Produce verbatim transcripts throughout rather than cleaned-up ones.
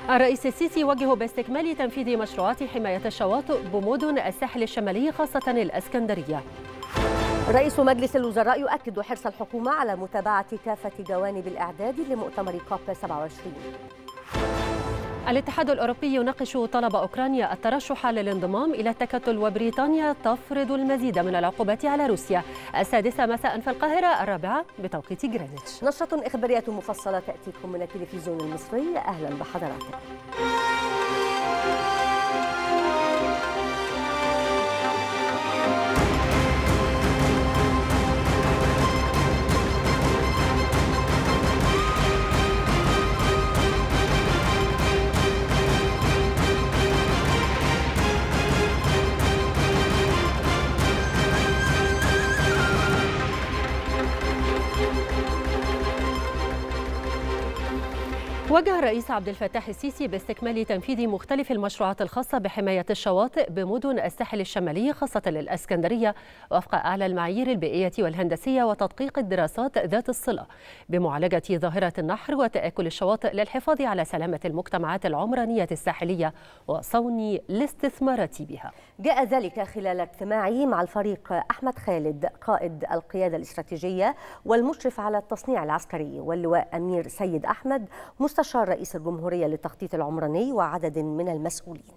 الرئيس السيسي يوجه باستكمال تنفيذ مشروعات حماية الشواطئ بمدن الساحل الشمالي خاصة الإسكندرية. رئيس مجلس الوزراء يؤكد حرص الحكومة على متابعة كافة جوانب الإعداد لمؤتمر كوب سبعة وعشرين. الاتحاد الأوروبي يناقش طلب أوكرانيا الترشح للانضمام إلى التكتل، وبريطانيا تفرض المزيد من العقوبات على روسيا. السادسة مساء في القاهرة، الرابعة بتوقيت جرينتش. نشرة إخبارية مفصلة تأتيكم من التلفزيون المصري. أهلا بحضراتكم. وجه الرئيس عبد الفتاح السيسي باستكمال تنفيذ مختلف المشروعات الخاصة بحماية الشواطئ بمدن الساحل الشمالي خاصة الإسكندرية وفق أعلى المعايير البيئية والهندسية وتدقيق الدراسات ذات الصلة بمعالجة ظاهرة النحر وتآكل الشواطئ للحفاظ على سلامة المجتمعات العمرانية الساحلية وصون الاستثمارات بها. جاء ذلك خلال اجتماعه مع الفريق أحمد خالد قائد القيادة الاستراتيجية والمشرف على التصنيع العسكري، واللواء أمير سيد أحمد مستشار رئيس الجمهورية للتخطيط العمراني وعدد من المسؤولين.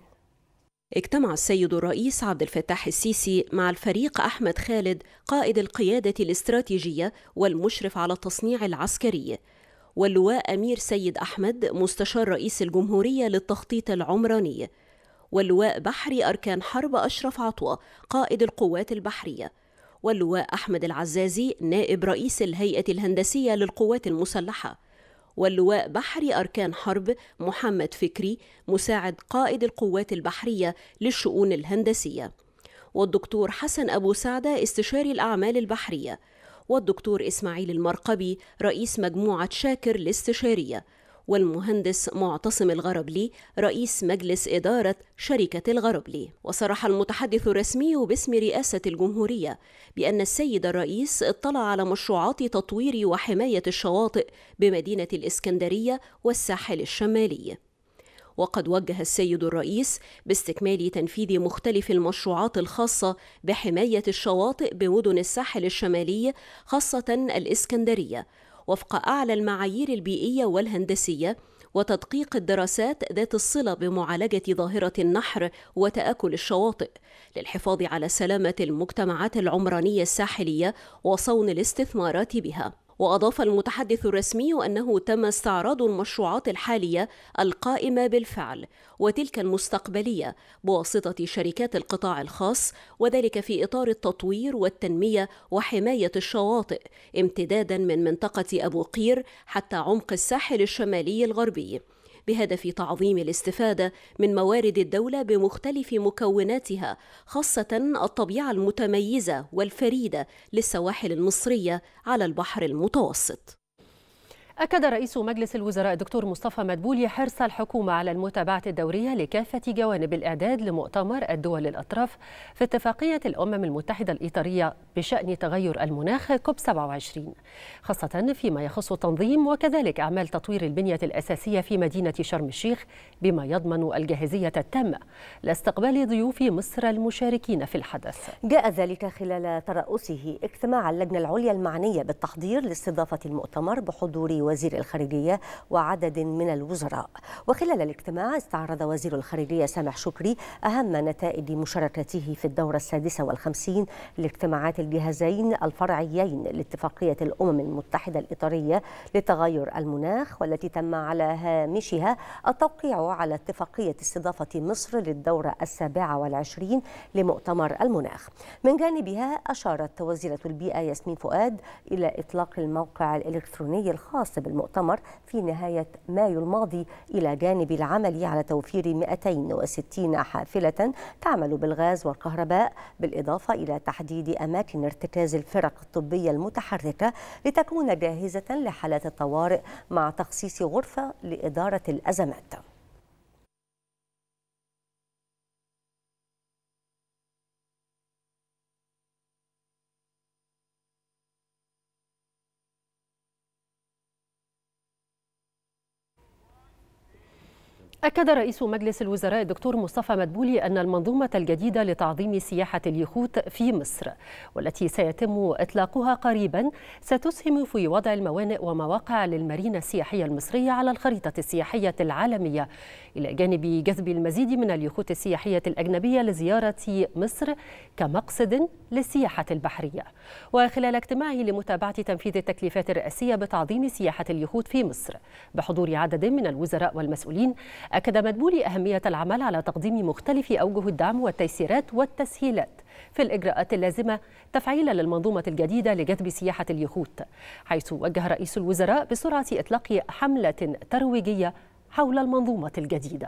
اجتمع السيد الرئيس عبد الفتاح السيسي مع الفريق أحمد خالد قائد القيادة الاستراتيجية والمشرف على التصنيع العسكري، واللواء أمير سيد أحمد مستشار رئيس الجمهورية للتخطيط العمراني، واللواء بحري أركان حرب أشرف عطوة قائد القوات البحرية، واللواء أحمد العزازي نائب رئيس الهيئة الهندسية للقوات المسلحة، واللواء بحري أركان حرب محمد فكري مساعد قائد القوات البحرية للشؤون الهندسية، والدكتور حسن أبو سعدة استشاري الأعمال البحرية، والدكتور إسماعيل المرقبي رئيس مجموعة شاكر الاستشارية، والمهندس معتصم الغربلي رئيس مجلس إدارة شركة الغربلي. وصرح المتحدث الرسمي باسم رئاسة الجمهورية بأن السيد الرئيس اطلع على مشروعات تطوير وحماية الشواطئ بمدينة الإسكندرية والساحل الشمالي. وقد وجه السيد الرئيس باستكمال تنفيذ مختلف المشروعات الخاصة بحماية الشواطئ بمدن الساحل الشمالي خاصة الإسكندرية وفق أعلى المعايير البيئية والهندسية وتدقيق الدراسات ذات الصلة بمعالجة ظاهرة النحر وتآكل الشواطئ للحفاظ على سلامة المجتمعات العمرانية الساحلية وصون الاستثمارات بها. وأضاف المتحدث الرسمي أنه تم استعراض المشروعات الحالية القائمة بالفعل وتلك المستقبلية بواسطة شركات القطاع الخاص، وذلك في إطار التطوير والتنمية وحماية الشواطئ امتدادا من منطقة أبو قير حتى عمق الساحل الشمالي الغربي، بهدف تعظيم الاستفادة من موارد الدولة بمختلف مكوناتها، خاصة الطبيعة المتميزة والفريدة للسواحل المصرية على البحر المتوسط. أكد رئيس مجلس الوزراء الدكتور مصطفى مدبولي حرص الحكومة على المتابعة الدورية لكافة جوانب الإعداد لمؤتمر الدول الأطراف في اتفاقية الأمم المتحدة الإطارية بشأن تغير المناخ كوب سبعة وعشرين، خاصة فيما يخص تنظيم وكذلك أعمال تطوير البنية الأساسية في مدينة شرم الشيخ، بما يضمن الجاهزية التامة لاستقبال ضيوف مصر المشاركين في الحدث. جاء ذلك خلال ترأسه اجتماع اللجنة العليا المعنية بالتحضير لاستضافة المؤتمر بحضور وزير الخارجية وعدد من الوزراء. وخلال الاجتماع استعرض وزير الخارجية سامح شكري أهم نتائج مشاركته في الدورة السادسة والخمسين لاجتماعات الجهازين الفرعيين لاتفاقية الأمم المتحدة الإطارية لتغير المناخ، والتي تم على هامشها التوقيع على اتفاقية استضافة مصر للدورة السابعة والعشرين لمؤتمر المناخ. من جانبها أشارت وزيرة البيئة ياسمين فؤاد إلى إطلاق الموقع الإلكتروني الخاص بالمؤتمر في نهاية مايو الماضي، إلى جانب العمل على توفير مئتين وستين حافلة تعمل بالغاز والكهرباء، بالإضافة إلى تحديد أماكن ارتكاز الفرق الطبية المتحركة لتكون جاهزة لحالات الطوارئ، مع تخصيص غرفة لإدارة الأزمات. أكد رئيس مجلس الوزراء الدكتور مصطفى مدبولي أن المنظومة الجديدة لتعظيم سياحة اليخوت في مصر والتي سيتم إطلاقها قريبا ستسهم في وضع الموانئ ومواقع للمارينا السياحية المصرية على الخريطة السياحية العالمية، إلى جانب جذب المزيد من اليخوت السياحية الأجنبية لزيارة مصر كمقصد للسياحة البحرية. وخلال اجتماعه لمتابعة تنفيذ التكليفات الرئاسية بتعظيم سياحة اليخوت في مصر بحضور عدد من الوزراء والمسؤولين، أكد مدبولي أهمية العمل على تقديم مختلف أوجه الدعم والتيسيرات والتسهيلات في الإجراءات اللازمة تفعيلا للمنظومة الجديدة لجذب سياحة اليخوت، حيث وجه رئيس الوزراء بسرعة إطلاق حملة ترويجية حول المنظومة الجديدة.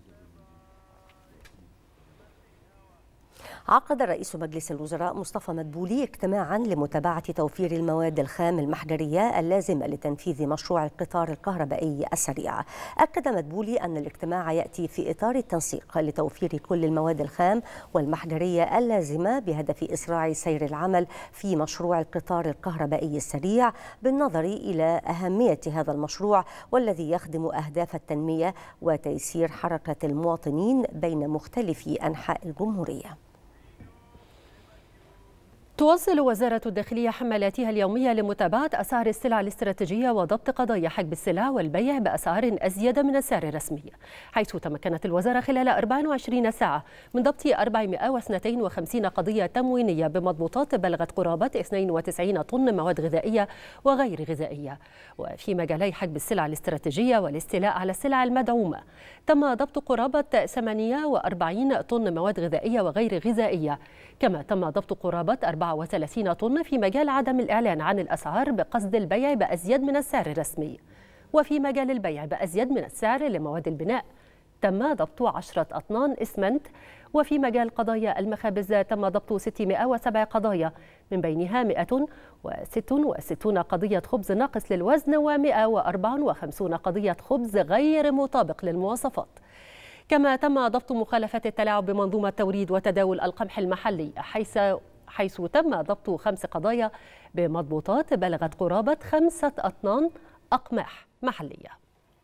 عقد رئيس مجلس الوزراء مصطفى مدبولي اجتماعا لمتابعة توفير المواد الخام المحجرية اللازمة لتنفيذ مشروع القطار الكهربائي السريع. أكد مدبولي أن الاجتماع يأتي في إطار التنسيق لتوفير كل المواد الخام والمحجرية اللازمة بهدف إسراع سير العمل في مشروع القطار الكهربائي السريع، بالنظر إلى أهمية هذا المشروع والذي يخدم أهداف التنمية وتيسير حركة المواطنين بين مختلف أنحاء الجمهورية. تواصل وزارة الداخلية حملاتها اليومية لمتابعة أسعار السلع الاستراتيجية وضبط قضايا حجب السلع والبيع بأسعار أزيد من السعر الرسمي، حيث تمكنت الوزارة خلال أربع وعشرين ساعة من ضبط أربعمائة واثنين وخمسين قضية تموينية بمضبوطات بلغت قرابة اثنين وتسعين طن مواد غذائية وغير غذائية. وفي مجالي حجب السلع الاستراتيجية والاستيلاء على السلع المدعومة تم ضبط قرابة ثمانية وأربعين طن مواد غذائية وغير غذائية، كما تم ضبط قرابة أربعة وثلاثين طن في مجال عدم الإعلان عن الأسعار بقصد البيع بأزيد من السعر الرسمي. وفي مجال البيع بأزيد من السعر لمواد البناء تم ضبط عشرة أطنان إسمنت. وفي مجال قضايا المخابز تم ضبط ستمائة وسبع قضايا، من بينها مائة وستة وستين قضية خبز ناقص للوزن ومائة وأربعة وخمسين قضية خبز غير مطابق للمواصفات. كما تم ضبط مخالفات التلاعب بمنظومة توريد وتداول القمح المحلي، حيث حيث تم ضبط خمس قضايا بمضبوطات بلغت قرابة خمسة أطنان أقماح محلية.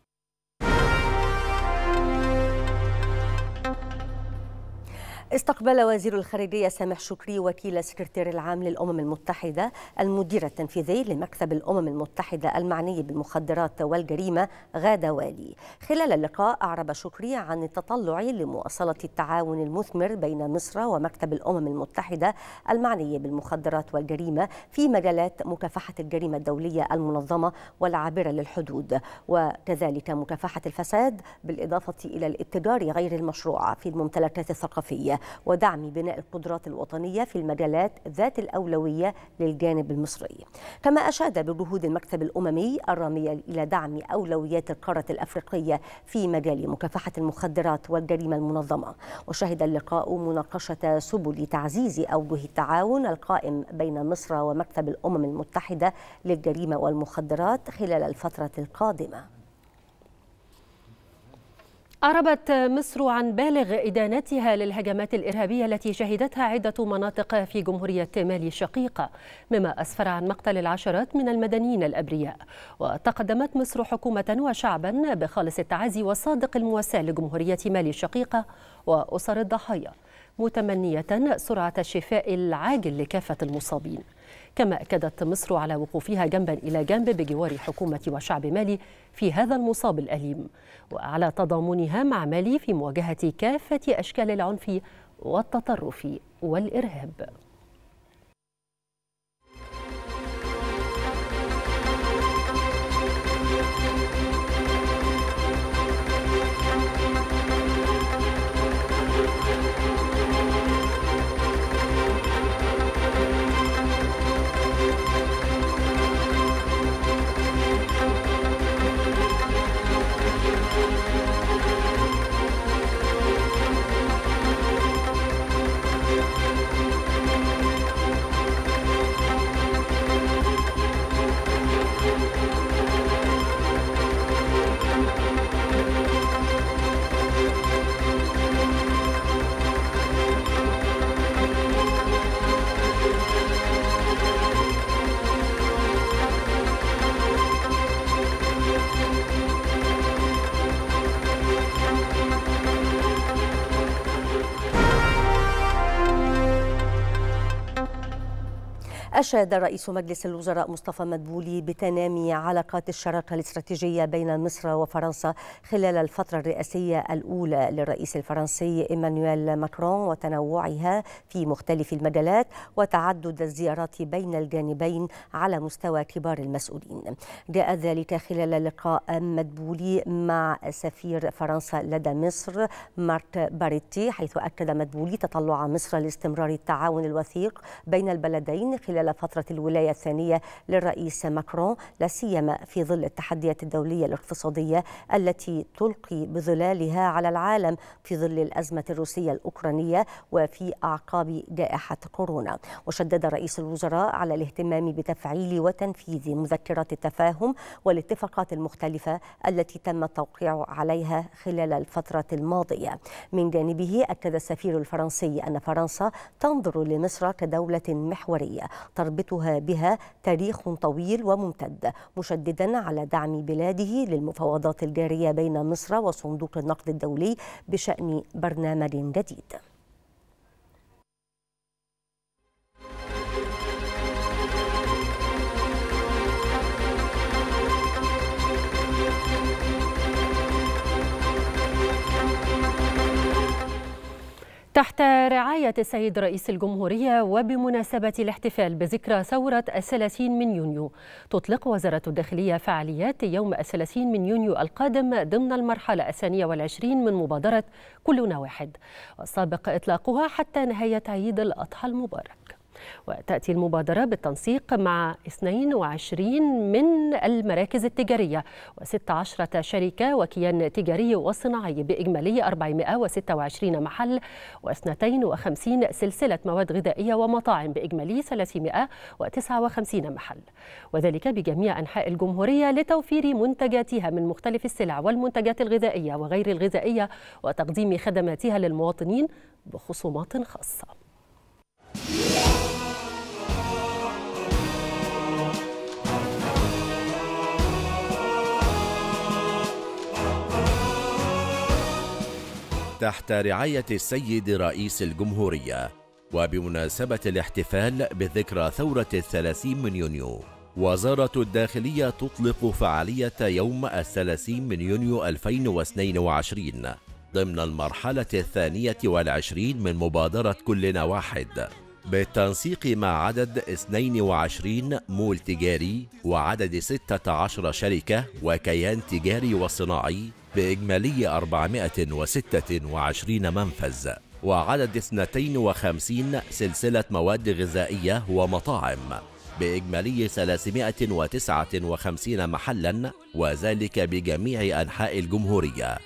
استقبل وزير الخارجية سامح شكري وكيل السكرتير العام للأمم المتحدة المدير التنفيذي لمكتب الأمم المتحدة المعني بالمخدرات والجريمة غادة والي. خلال اللقاء أعرب شكري عن التطلع لمواصلة التعاون المثمر بين مصر ومكتب الأمم المتحدة المعني بالمخدرات والجريمة في مجالات مكافحة الجريمة الدولية المنظمة والعابرة للحدود، وكذلك مكافحة الفساد، بالإضافة إلى الاتجار غير المشروع في الممتلكات الثقافية ودعم بناء القدرات الوطنية في المجالات ذات الأولوية للجانب المصري. كما أشاد بجهود المكتب الأممي الرامية إلى دعم أولويات القارة الأفريقية في مجال مكافحة المخدرات والجريمة المنظمة. وشهد اللقاء مناقشة سبل تعزيز أوجه التعاون القائم بين مصر ومكتب الأمم المتحدة للجريمة والمخدرات خلال الفترة القادمة. أعربت مصر عن بالغ إدانتها للهجمات الإرهابية التي شهدتها عدة مناطق في جمهورية مالي الشقيقة، مما أسفر عن مقتل العشرات من المدنيين الأبرياء. وتقدمت مصر حكومة وشعبا بخالص التعازي والصادق المواساة لجمهورية مالي الشقيقة وأسر الضحايا، متمنية سرعة الشفاء العاجل لكافة المصابين. كما أكدت مصر على وقوفها جنبا إلى جنب بجوار حكومة وشعب مالي في هذا المصاب الأليم، وعلى تضامنها مع مالي في مواجهة كافة أشكال العنف والتطرف والإرهاب. أشاد رئيس مجلس الوزراء مصطفى مدبولي بتنامي علاقات الشراكة الاستراتيجية بين مصر وفرنسا خلال الفترة الرئاسية الأولى للرئيس الفرنسي إيمانويل ماكرون، وتنوعها في مختلف المجالات وتعدد الزيارات بين الجانبين على مستوى كبار المسؤولين. جاء ذلك خلال لقاء مدبولي مع سفير فرنسا لدى مصر مارت باريتي، حيث أكد مدبولي تطلع مصر لاستمرار التعاون الوثيق بين البلدين خلال فترة الولاية الثانية للرئيس ماكرون، لا سيما في ظل التحديات الدولية الاقتصادية التي تلقي بظلالها على العالم في ظل الأزمة الروسية الأوكرانية وفي أعقاب جائحة كورونا. وشدد رئيس الوزراء على الاهتمام بتفعيل وتنفيذ مذكرات التفاهم والاتفاقات المختلفة التي تم التوقيع عليها خلال الفترة الماضية. من جانبه أكد السفير الفرنسي أن فرنسا تنظر لمصر كدولة محورية تربطها بها تاريخ طويل وممتد، مشددا على دعم بلاده للمفاوضات الجارية بين مصر وصندوق النقد الدولي بشأن برنامج جديد. تحت رعاية السيد رئيس الجمهورية وبمناسبة الاحتفال بذكرى ثورة الثلاثين من يونيو، تطلق وزارة الداخلية فعاليات يوم الثلاثين من يونيو القادم ضمن المرحلة الثانية والعشرين من مبادرة كلنا واحد، والسابق إطلاقها حتى نهاية عيد الأضحى المبارك. وتأتي المبادرة بالتنسيق مع اثنين وعشرين من المراكز التجارية وستة عشر شركة وكيان تجاري وصناعي بإجمالي أربعمائة وستة وعشرين محل واثنين وخمسين سلسلة مواد غذائية ومطاعم بإجمالي ثلاثمائة وتسعة وخمسين محل، وذلك بجميع أنحاء الجمهورية لتوفير منتجاتها من مختلف السلع والمنتجات الغذائية وغير الغذائية وتقديم خدماتها للمواطنين بخصومات خاصة. تحت رعاية السيد رئيس الجمهورية وبمناسبة الاحتفال بذكرى ثورة الثلاثين من يونيو، وزارة الداخلية تطلق فعالية يوم الثلاثين من يونيو ألفين واثنين وعشرين ضمن المرحلة الثانية والعشرين من مبادرة كلنا واحد، بالتنسيق مع عدد اثنين وعشرين مول تجاري وعدد ستة عشر شركة وكيان تجاري وصناعي بإجمالي أربعمائة وستة وعشرين منفذ وعدد اثنين وخمسين سلسلة مواد غذائية ومطاعم بإجمالي ثلاثمائة وتسعة وخمسين محلا، وذلك بجميع أنحاء الجمهورية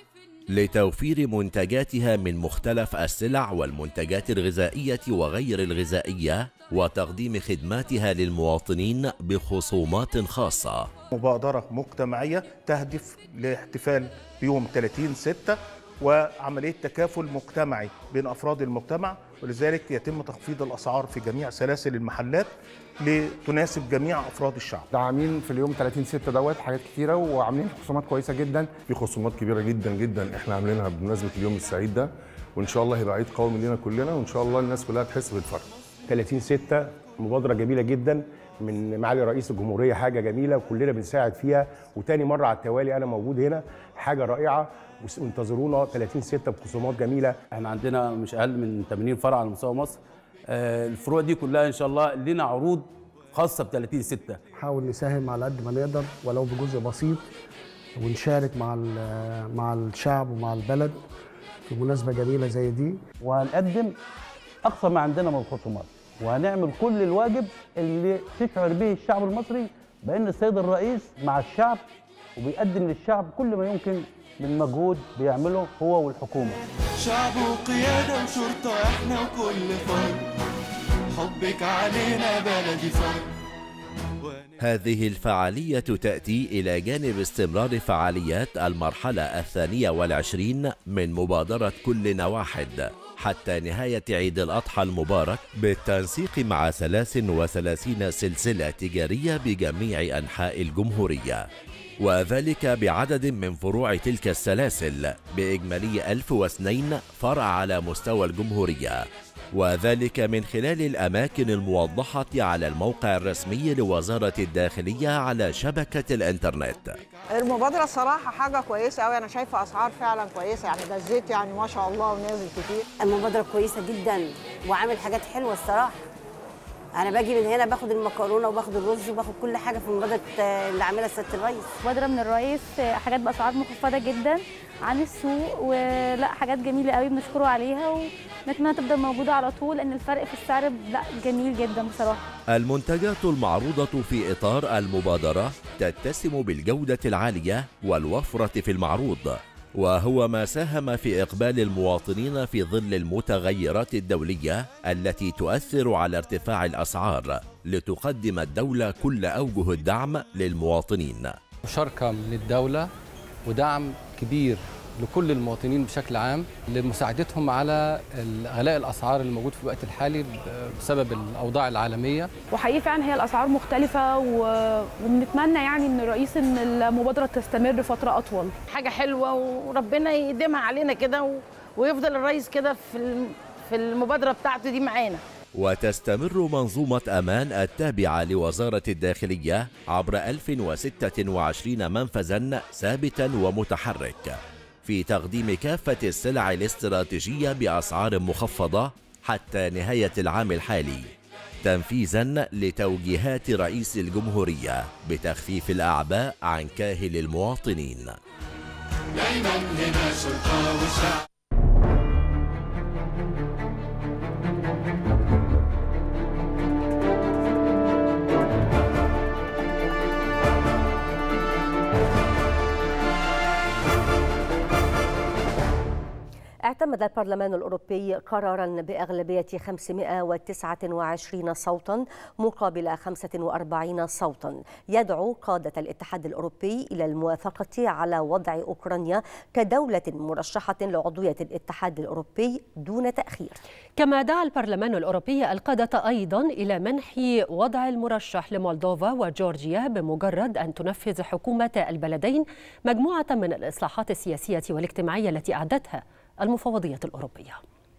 لتوفير منتجاتها من مختلف السلع والمنتجات الغذائية وغير الغذائية وتقديم خدماتها للمواطنين بخصومات خاصة. مبادرة مجتمعية تهدف لاحتفال بيوم ثلاثين ستة وعملية تكافل مجتمعي بين أفراد المجتمع، ولذلك يتم تخفيض الأسعار في جميع سلاسل المحلات لتناسب جميع أفراد الشعب. داعمين في اليوم ثلاثين ستة دوت حاجات كتيرة وعاملين خصومات كويسة جدا. في خصومات كبيرة جدا جدا احنا عاملينها بمناسبة اليوم السعيد ده، وإن شاء الله هيبقى عيد قومي لنا كلنا، وإن شاء الله الناس كلها تحس بالفرق. ثلاثين ستة مبادرة جميلة جدا من معالي رئيس الجمهورية، حاجة جميلة وكلنا بنساعد فيها، وتاني مرة على التوالي أنا موجود هنا، حاجة رائعة، وانتظرونا ثلاثين ستة بخصومات جميلة. احنا عندنا مش أقل من ثمانين فرع على مستوى مصر، الفروع دي كلها إن شاء الله لنا عروض خاصة ب ثلاثين ستة. نحاول نساهم على قد ما نقدر ولو بجزء بسيط، ونشارك مع مع الشعب ومع البلد في مناسبة جميلة زي دي، وهنقدم أقصى ما عندنا من الخصومات، وهنعمل كل الواجب اللي تشعر به الشعب المصري بأن السيد الرئيس مع الشعب وبيقدم للشعب كل ما يمكن من مجهود بيعمله هو والحكومة. شعب وقيادة وشرطة احنا وكل فرد، حبك علينا بلدي فرد. هذه الفعالية تأتي إلى جانب استمرار فعاليات المرحلة الثانية والعشرين من مبادرة كلنا واحد حتى نهاية عيد الأضحى المبارك، بالتنسيق مع ثلاث وثلاثين سلسلة تجارية بجميع أنحاء الجمهورية، وذلك بعدد من فروع تلك السلاسل بإجمالي ألف واثنين فرع على مستوى الجمهورية، وذلك من خلال الأماكن الموضحة على الموقع الرسمي لوزارة الداخلية على شبكة الإنترنت. المبادرة الصراحة حاجة كويسة أوي، أنا شايفة أسعار فعلا كويسة، يعني ده الزيت يعني ما شاء الله ونازل كتير. المبادرة كويسة جدا وعامل حاجات حلوة الصراحة. أنا باجي من هنا باخد المكرونة وباخد الرز وباخد كل حاجة في مبادرة اللي عاملها سيادة الرئيس. مبادرة من الرئيس، حاجات بأسعار مخفضة جدا عن السوق، ولا حاجات جميلة قوي بنشكره عليها ونتمنى تفضل موجودة على طول، لأن الفرق في السعر لا جميل جدا بصراحة. المنتجات المعروضة في إطار المبادرة تتسم بالجودة العالية والوفرة في المعروض، وهو ما ساهم في إقبال المواطنين في ظل المتغيرات الدولية التي تؤثر على ارتفاع الأسعار، لتقدم الدولة كل أوجه الدعم للمواطنين. مشاركة من الدولة ودعم كبير لكل المواطنين بشكل عام لمساعدتهم على غلاء الأسعار الموجود في الوقت الحالي بسبب الأوضاع العالمية. وحقيقي فعلا هي الأسعار مختلفة، وبنتمنى يعني إن الرئيس إن المبادرة تستمر فترة أطول. حاجة حلوة وربنا يديمها علينا كده، ويفضل الرئيس كده في في المبادرة بتاعته دي معانا. وتستمر منظومة أمان التابعة لوزارة الداخلية عبر ألف وستة وعشرين منفذا ثابتا ومتحرك في تقديم كافة السلع الاستراتيجية بأسعار مخفضة حتى نهاية العام الحالي، تنفيذا لتوجيهات رئيس الجمهورية بتخفيف الأعباء عن كاهل المواطنين. دايما هنا شرطة وشعب. اعتمد البرلمان الأوروبي قراراً بأغلبية خمسمائة وتسعة وعشرين صوتاً مقابل خمسة وأربعين صوتاً يدعو قادة الاتحاد الأوروبي إلى الموافقة على وضع أوكرانيا كدولة مرشحة لعضوية الاتحاد الأوروبي دون تأخير. كما دعا البرلمان الأوروبي القادة أيضاً إلى منح وضع المرشح لمولدوفا وجورجيا بمجرد أن تنفذ حكومة البلدين مجموعة من الإصلاحات السياسية والاجتماعية التي أعدتها المفوضية الأوروبية.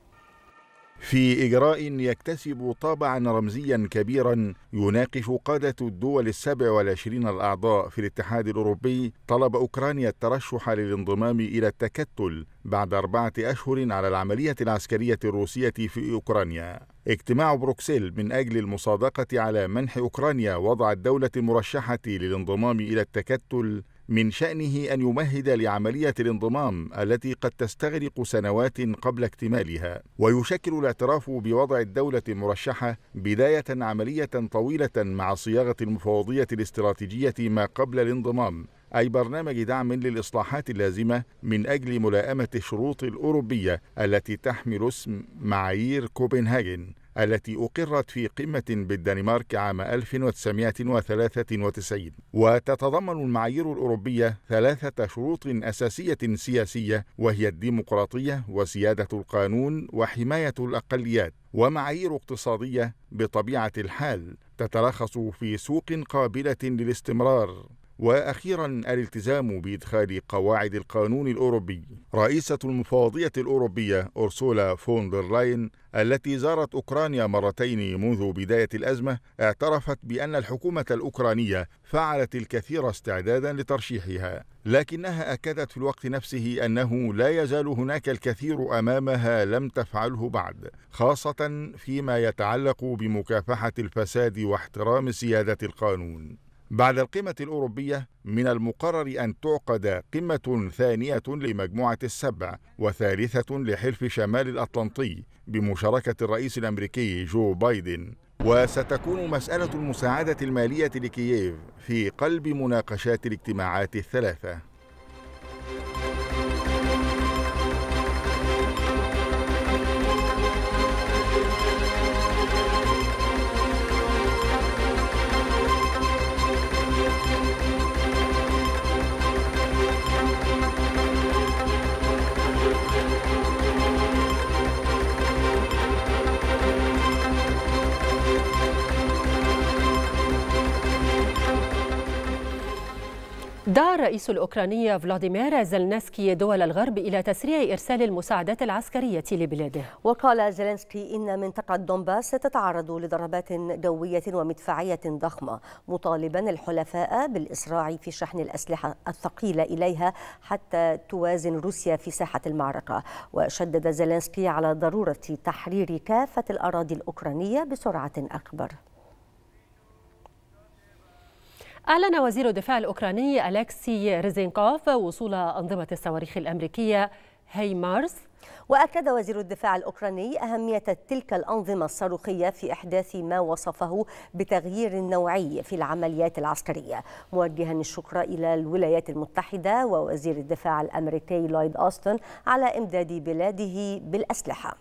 في إجراء يكتسب طابعا رمزيا كبيرا، يناقش قادة الدول السبع والعشرين الأعضاء في الاتحاد الأوروبي طلب أوكرانيا الترشح للانضمام إلى التكتل بعد أربعة أشهر على العملية العسكرية الروسية في أوكرانيا. اجتماع بروكسل من أجل المصادقة على منح أوكرانيا وضع الدولة المرشحة للانضمام إلى التكتل من شأنه أن يمهد لعملية الانضمام التي قد تستغرق سنوات قبل اكتمالها، ويشكل الاعتراف بوضع الدولة المرشحة بداية عملية طويلة مع صياغة المفوضية الاستراتيجية ما قبل الانضمام، أي برنامج دعم للإصلاحات اللازمة من أجل ملائمة الشروط الأوروبية التي تحمل اسم معايير كوبنهاجن التي أقرت في قمة بالدنمارك عام ألف وتسعمائة وثلاثة وتسعين. وتتضمن المعايير الأوروبية ثلاثة شروط أساسية سياسية، وهي الديمقراطية وسيادة القانون وحماية الأقليات، ومعايير اقتصادية بطبيعة الحال تتلخص في سوق قابلة للاستمرار، وأخيرا الالتزام بإدخال قواعد القانون الأوروبي. رئيسة المفوضية الأوروبية أورسولا فون دير لاين التي زارت أوكرانيا مرتين منذ بداية الأزمة اعترفت بأن الحكومة الأوكرانية فعلت الكثير استعدادا لترشيحها، لكنها أكدت في الوقت نفسه أنه لا يزال هناك الكثير أمامها لم تفعله بعد، خاصة فيما يتعلق بمكافحة الفساد واحترام سيادة القانون. بعد القمة الأوروبية من المقرر أن تعقد قمة ثانية لمجموعة السبع وثالثة لحلف شمال الأطلنطي بمشاركة الرئيس الأمريكي جو بايدن، وستكون مسألة المساعدة المالية لكييف في قلب مناقشات الاجتماعات الثلاثة. دعا الرئيس الأوكراني فلاديمير زيلينسكي دول الغرب إلى تسريع إرسال المساعدات العسكرية لبلاده. وقال زيلينسكي إن منطقة دونباس تتعرض لضربات جوية ومدفعية ضخمة، مطالبا الحلفاء بالإسراع في شحن الأسلحة الثقيلة إليها حتى توازن روسيا في ساحة المعركة. وشدد زيلينسكي على ضرورة تحرير كافة الأراضي الأوكرانية بسرعة أكبر. أعلن وزير الدفاع الأوكراني أليكسي ريزينكوف وصول أنظمة الصواريخ الأمريكية هايمارس. وأكد وزير الدفاع الأوكراني أهمية تلك الأنظمة الصاروخية في إحداث ما وصفه بتغيير نوعي في العمليات العسكرية، موجها الشكر إلى الولايات المتحدة ووزير الدفاع الأمريكي لويد أوستن على إمداد بلاده بالأسلحة.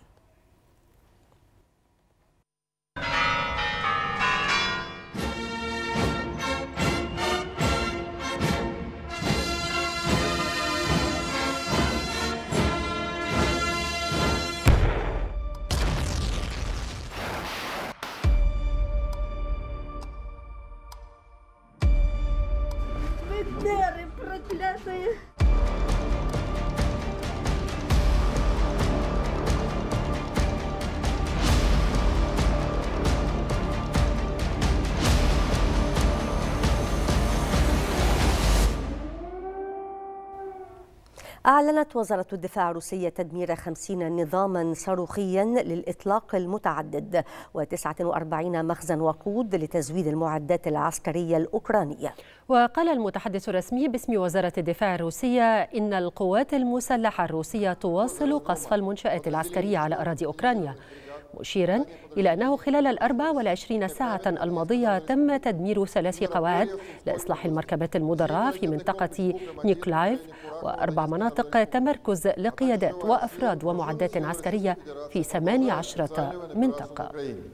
أعلنت وزارة الدفاع الروسية تدمير خمسين نظاما صاروخيا للإطلاق المتعدد وتسعة وأربعين مخزن وقود لتزويد المعدات العسكرية الأوكرانية. وقال المتحدث الرسمي باسم وزارة الدفاع الروسية إن القوات المسلحة الروسية تواصل قصف المنشآت العسكرية على أراضي أوكرانيا، مشيرا إلى أنه خلال الأربع والعشرين ساعة الماضية تم تدمير ثلاث قواعد لإصلاح المركبات المدرعة في منطقة نيكولايف وأربع مناطق تمركز لقيادات وأفراد ومعدات عسكرية في ثماني عشرة منطقة.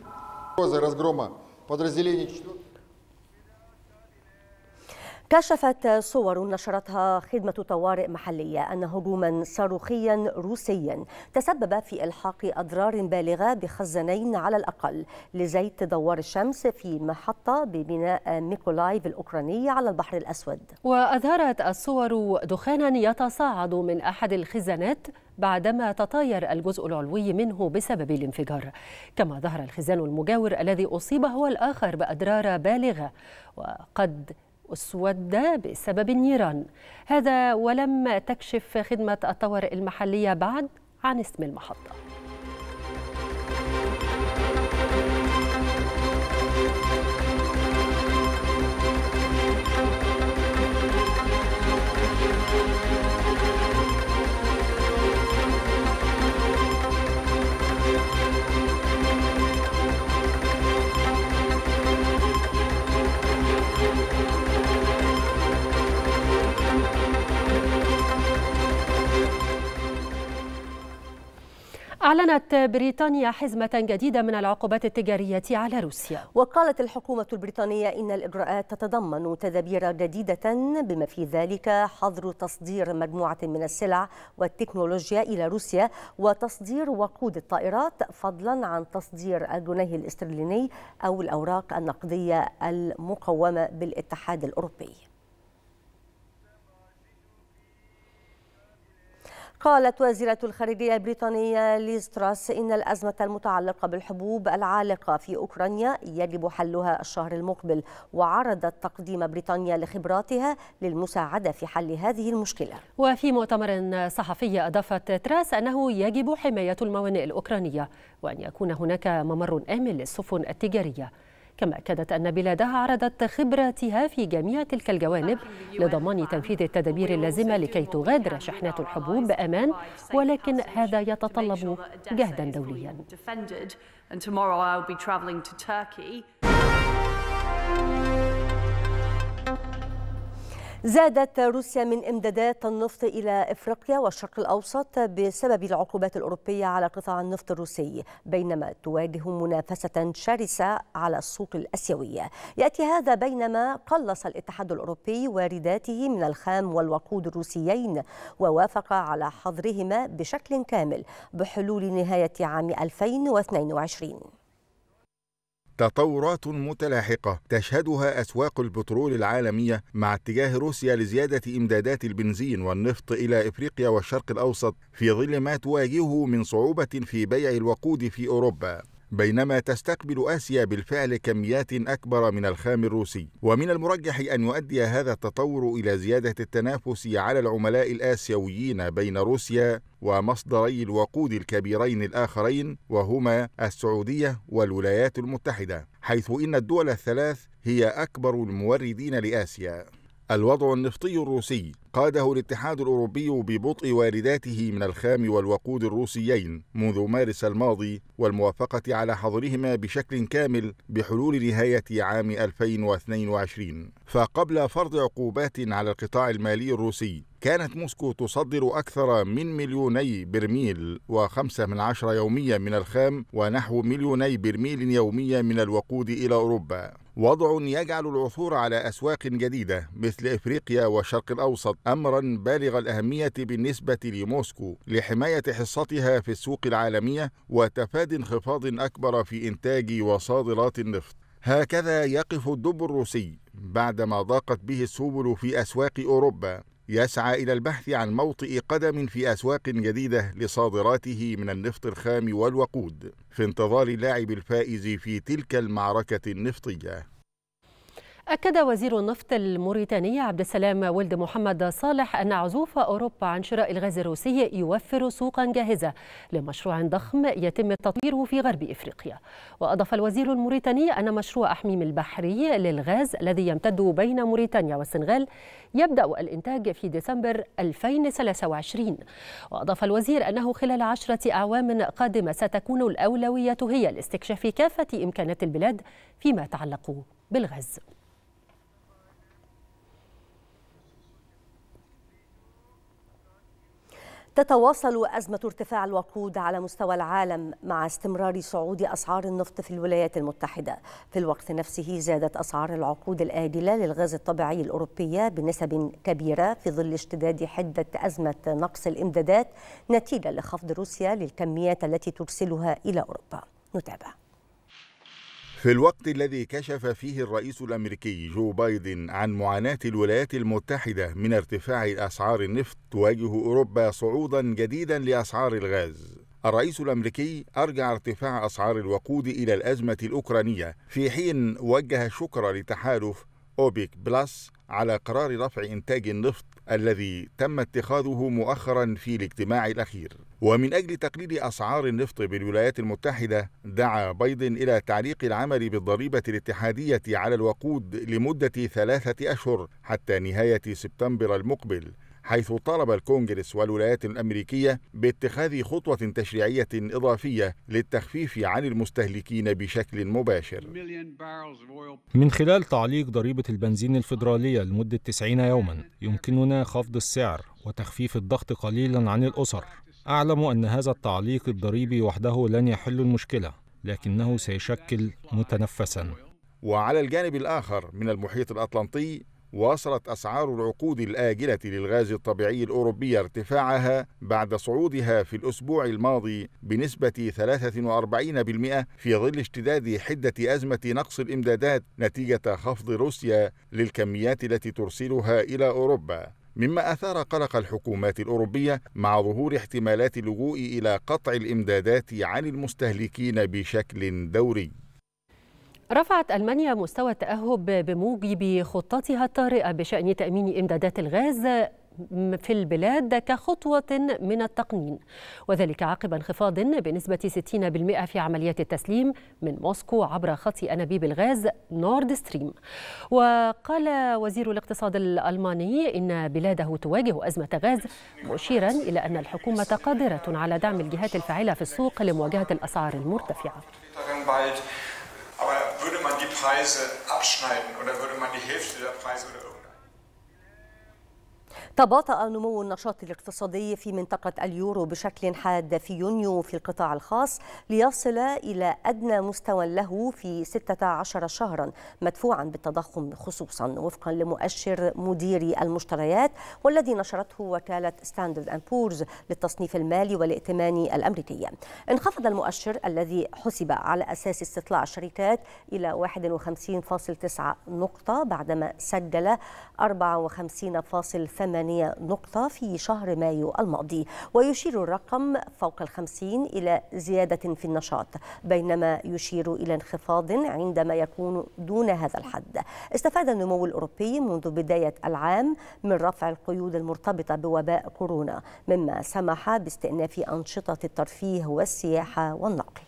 كشفت صور نشرتها خدمة طوارئ محلية أن هجوما صاروخيا روسيا تسبب في إلحاق أضرار بالغة بخزانين على الأقل لزيت دوار الشمس في محطة بميناء ميكولايف الأوكراني على البحر الأسود. وأظهرت الصور دخانا يتصاعد من أحد الخزانات بعدما تطاير الجزء العلوي منه بسبب الانفجار، كما ظهر الخزان المجاور الذي أصيب هو الآخر بأضرار بالغة وقد أسود بسبب النيران. هذا ولم تكشف خدمة الطوارئ المحلية بعد عن اسم المحطة. أعلنت بريطانيا حزمة جديدة من العقوبات التجارية على روسيا. وقالت الحكومة البريطانية إن الإجراءات تتضمن تدابير جديدة بما في ذلك حظر تصدير مجموعة من السلع والتكنولوجيا إلى روسيا وتصدير وقود الطائرات، فضلا عن تصدير الجنيه الاسترليني أو الأوراق النقدية المقومة بالاتحاد الأوروبي. قالت وزيرة الخارجية البريطانية ليز تراس إن الأزمة المتعلقة بالحبوب العالقة في أوكرانيا يجب حلها الشهر المقبل، وعرضت تقديم بريطانيا لخبراتها للمساعدة في حل هذه المشكلة. وفي مؤتمر صحفي أضافت تراس أنه يجب حماية الموانئ الأوكرانية وأن يكون هناك ممر آمن للسفن التجارية، كما أكدت أن بلادها عرضت خبراتها في جميع تلك الجوانب لضمان تنفيذ التدابير اللازمة لكي تغادر شحنات الحبوب بأمان، ولكن هذا يتطلب جهدا دوليا. زادت روسيا من إمدادات النفط إلى إفريقيا والشرق الأوسط بسبب العقوبات الأوروبية على قطاع النفط الروسي، بينما تواجه منافسة شرسة على السوق الآسيوية. يأتي هذا بينما قلص الاتحاد الأوروبي وارداته من الخام والوقود الروسيين، ووافق على حظرهما بشكل كامل بحلول نهاية عام ألفين واثنين وعشرين. تطورات متلاحقة تشهدها أسواق البترول العالمية مع اتجاه روسيا لزيادة إمدادات البنزين والنفط إلى إفريقيا والشرق الأوسط في ظل ما تواجهه من صعوبة في بيع الوقود في أوروبا، بينما تستقبل آسيا بالفعل كميات أكبر من الخام الروسي. ومن المرجح أن يؤدي هذا التطور إلى زيادة التنافس على العملاء الآسيويين بين روسيا ومصدري الوقود الكبيرين الآخرين وهما السعودية والولايات المتحدة، حيث إن الدول الثلاث هي أكبر الموردين لآسيا. الوضع النفطي الروسي قاده الاتحاد الأوروبي ببطء وارداته من الخام والوقود الروسيين منذ مارس الماضي والموافقة على حظرهما بشكل كامل بحلول نهاية عام ألفين واثنين وعشرين. فقبل فرض عقوبات على القطاع المالي الروسي كانت موسكو تصدر أكثر من مليوني برميل وخمسة من عشرة يوميا من الخام ونحو مليوني برميل يوميا من الوقود إلى أوروبا، وضع يجعل العثور على أسواق جديدة مثل إفريقيا والشرق الأوسط أمرا بالغ الأهمية بالنسبة لموسكو لحماية حصتها في السوق العالمية وتفادي انخفاض أكبر في إنتاج وصادرات النفط. هكذا يقف الدب الروسي بعدما ضاقت به السبل في أسواق أوروبا، يسعى إلى البحث عن موطئ قدم في أسواق جديدة لصادراته من النفط الخام والوقود في انتظار اللاعب الفائز في تلك المعركة النفطية. أكد وزير النفط الموريتاني عبد السلام ولد محمد صالح أن عزوف أوروبا عن شراء الغاز الروسي يوفر سوقا جاهزة لمشروع ضخم يتم تطويره في غرب إفريقيا. وأضاف الوزير الموريتاني أن مشروع أحميم البحري للغاز الذي يمتد بين موريتانيا والسنغال يبدأ الإنتاج في ديسمبر ألفين وثلاثة وعشرين. وأضاف الوزير أنه خلال عشرة أعوام قادمة ستكون الأولوية هي لاستكشاف كافة إمكانات البلاد فيما يتعلق بالغاز. تتواصل أزمة ارتفاع الوقود على مستوى العالم مع استمرار صعود أسعار النفط في الولايات المتحدة. في الوقت نفسه زادت أسعار العقود الآجلة للغاز الطبيعي الأوروبية بنسب كبيرة في ظل اشتداد حدة أزمة نقص الإمدادات نتيجة لخفض روسيا للكميات التي ترسلها إلى أوروبا. نتابع. في الوقت الذي كشف فيه الرئيس الأمريكي جو بايدن عن معاناة الولايات المتحدة من ارتفاع أسعار النفط، تواجه أوروبا صعودا جديدا لأسعار الغاز. الرئيس الأمريكي أرجع ارتفاع أسعار الوقود إلى الأزمة الأوكرانية، في حين وجه الشكر لتحالف أوبيك بلس على قرار رفع إنتاج النفط الذي تم اتخاذه مؤخرا في الاجتماع الأخير. ومن أجل تقليل أسعار النفط بالولايات المتحدة دعا بايدن إلى تعليق العمل بالضريبة الاتحادية على الوقود لمدة ثلاثة أشهر حتى نهاية سبتمبر المقبل، حيث طالب الكونغرس والولايات الأمريكية باتخاذ خطوة تشريعية إضافية للتخفيف عن المستهلكين بشكل مباشر. من خلال تعليق ضريبة البنزين الفيدرالية لمدة تسعين يوما يمكننا خفض السعر وتخفيف الضغط قليلا عن الأسر. أعلم أن هذا التعليق الضريبي وحده لن يحل المشكلة، لكنه سيشكل متنفسا. وعلى الجانب الآخر من المحيط الأطلنطي واصلت أسعار العقود الآجلة للغاز الطبيعي الأوروبي ارتفاعها بعد صعودها في الأسبوع الماضي بنسبة ثلاثة وأربعين بالمئة في ظل اشتداد حدة أزمة نقص الإمدادات نتيجة خفض روسيا للكميات التي ترسلها إلى أوروبا، مما أثار قلق الحكومات الأوروبية مع ظهور احتمالات اللجوء إلى قطع الإمدادات عن المستهلكين بشكل دوري. رفعت ألمانيا مستوى التأهب بموجب خطتها الطارئة بشأن تأمين إمدادات الغاز في البلاد كخطوة من التقنين، وذلك عقب انخفاض بنسبة ستين بالمئة في عمليات التسليم من موسكو عبر خط أنابيب الغاز نورد ستريم. وقال وزير الاقتصاد الألماني إن بلاده تواجه أزمة غاز، مشيرا إلى أن الحكومة قادرة على دعم الجهات الفاعلة في السوق لمواجهة الأسعار المرتفعة. Aber würde man die Preise abschneiden oder würde man die Hälfte der Preise oder تباطأ نمو النشاط الاقتصادي في منطقة اليورو بشكل حاد في يونيو في القطاع الخاص ليصل إلى أدنى مستوى له في ستة عشر شهرا، مدفوعا بالتضخم خصوصا وفقا لمؤشر مديري المشتريات والذي نشرته وكالة ستاندرد أند بورز للتصنيف المالي والائتماني الأمريكية. انخفض المؤشر الذي حسب على أساس استطلاع الشركات إلى واحد وخمسين فاصلة تسعة نقطة بعدما سجل أربعة وخمسين فاصلة ثمانية نقطة في شهر مايو الماضي، ويشير الرقم فوق الخمسين إلى زيادة في النشاط، بينما يشير إلى انخفاض عندما يكون دون هذا الحد. استفاد النمو الأوروبي منذ بداية العام من رفع القيود المرتبطة بوباء كورونا، مما سمح باستئناف أنشطة الترفيه والسياحة والنقل.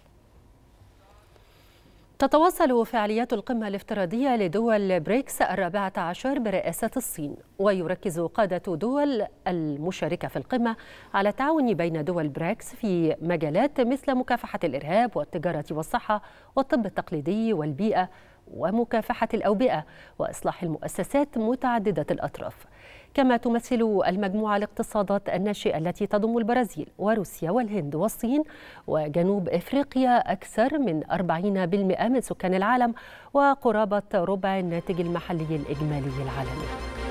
تتواصل فعاليات القمة الافتراضية لدول بريكس الرابعة عشر برئاسة الصين، ويركز قادة دول المشاركة في القمة على التعاون بين دول بريكس في مجالات مثل مكافحة الإرهاب والتجارة والصحة والطب التقليدي والبيئة ومكافحة الأوبئة وإصلاح المؤسسات متعددة الأطراف. كما تمثل المجموعة الاقتصادات الناشئة التي تضم البرازيل وروسيا والهند والصين وجنوب إفريقيا أكثر من أربعين بالمئة من سكان العالم وقرابة ربع الناتج المحلي الإجمالي العالمي.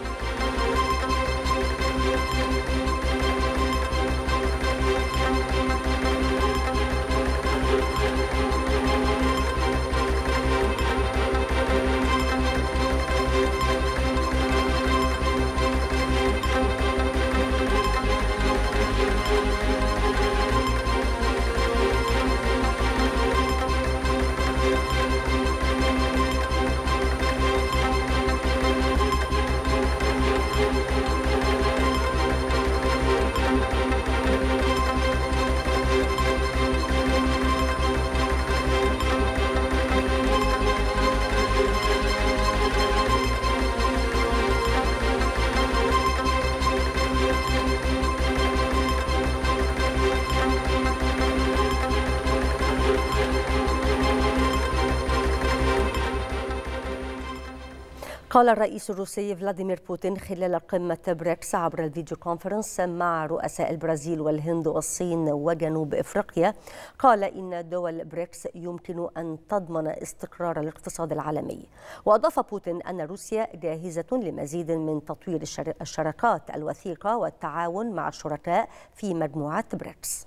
قال الرئيس الروسي فلاديمير بوتين خلال قمة بريكس عبر الفيديو كونفرنس مع رؤساء البرازيل والهند والصين وجنوب إفريقيا، قال إن دول بريكس يمكن أن تضمن استقرار الاقتصاد العالمي. وأضاف بوتين أن روسيا جاهزة لمزيد من تطوير الشراكات الوثيقة والتعاون مع الشركاء في مجموعة بريكس.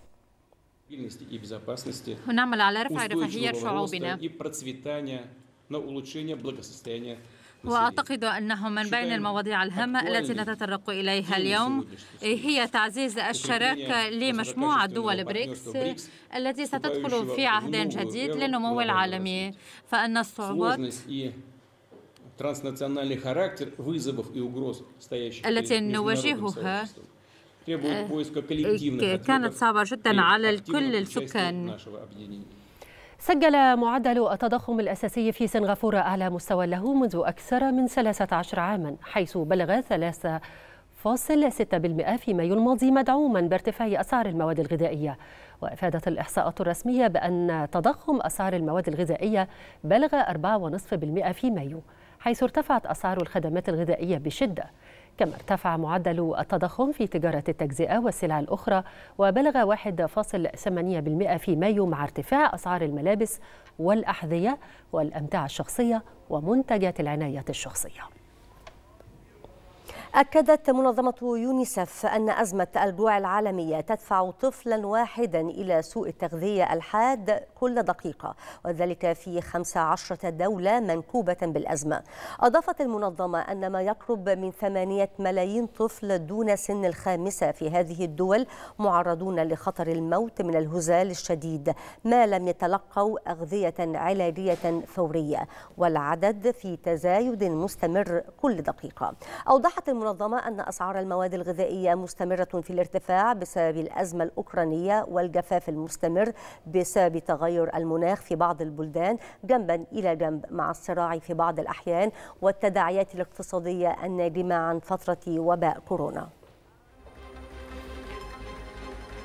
نعمل على رفع رفاهية شعوبنا، وأعتقد أنه من بين المواضيع الهامة التي نتطرق إليها اليوم هي تعزيز الشراكة لمجموعة دول بريكس التي ستدخل في عهد جديد للنمو العالمي، فإن الصعوبات التي نواجهها كانت صعبة جدا على الكل السكان. سجل معدل التضخم الأساسي في سنغافورة أعلى مستوى له منذ أكثر من ثلاثة عشر عاما، حيث بلغ ثلاثة فاصلة ستة بالمئة في مايو الماضي، مدعوما بارتفاع أسعار المواد الغذائية. وأفادت الإحصاءات الرسمية بأن تضخم أسعار المواد الغذائية بلغ أربعة فاصلة خمسة بالمئة في مايو، حيث ارتفعت أسعار الخدمات الغذائية بشدة. كما ارتفع معدل التضخم في تجارة التجزئة والسلع الأخرى وبلغ واحد فاصلة ثمانية بالمئة في مايو، مع ارتفاع أسعار الملابس والأحذية والأمتعة الشخصية ومنتجات العناية الشخصية. أكدت منظمة يونيسف أن أزمة الجوع العالمية تدفع طفلا واحدا إلى سوء التغذية الحاد كل دقيقة، وذلك في خمس عشرة دولة منكوبة بالأزمة. أضافت المنظمة أن ما يقرب من ثمانية ملايين طفل دون سن الخامسة في هذه الدول معرضون لخطر الموت من الهزال الشديد ما لم يتلقوا أغذية علاجية فورية، والعدد في تزايد مستمر كل دقيقة. أوضحت المنظمة أن أسعار المواد الغذائية مستمرة في الارتفاع بسبب الأزمة الأوكرانية والجفاف المستمر بسبب تغير المناخ في بعض البلدان، جنبا إلى جنب مع الصراع في بعض الأحيان والتداعيات الاقتصادية الناجمة عن فترة وباء كورونا.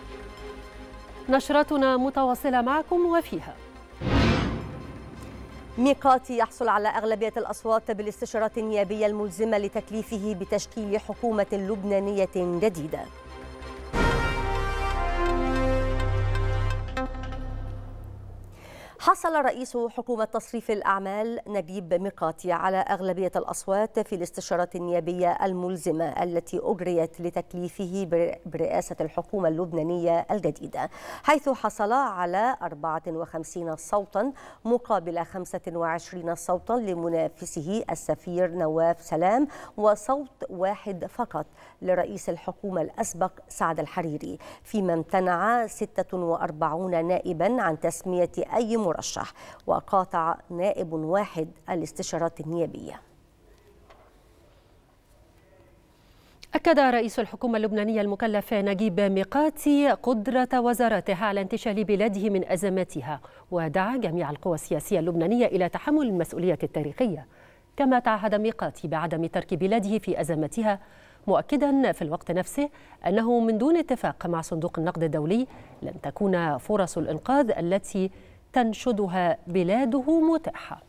نشرتنا متواصلة معكم وفيها: ميقاتي يحصل على أغلبية الأصوات بالاستشارات النيابية الملزمة لتكليفه بتشكيل حكومة لبنانية جديدة. حصل رئيس حكومة تصريف الأعمال نجيب ميقاتي على أغلبية الأصوات في الاستشارات النيابية الملزمة التي أجريت لتكليفه برئاسة الحكومة اللبنانية الجديدة، حيث حصل على أربعة وخمسين صوتا مقابل خمسة وعشرين صوتا لمنافسه السفير نواف سلام، وصوت واحد فقط لرئيس الحكومة الأسبق سعد الحريري، فيما امتنع ستة وأربعين نائبا عن تسمية أي مرشح، وقاطع نائب واحد الاستشارات النيابية. أكد رئيس الحكومة اللبنانية المكلف نجيب ميقاتي قدرة وزارته على انتشال بلاده من أزماتها، ودعا جميع القوى السياسية اللبنانية إلى تحمل المسؤولية التاريخية، كما تعهد ميقاتي بعدم ترك بلاده في أزماتها، مؤكدا في الوقت نفسه أنه من دون اتفاق مع صندوق النقد الدولي لن تكون فرص الإنقاذ التي تنشدها بلاده متاحة.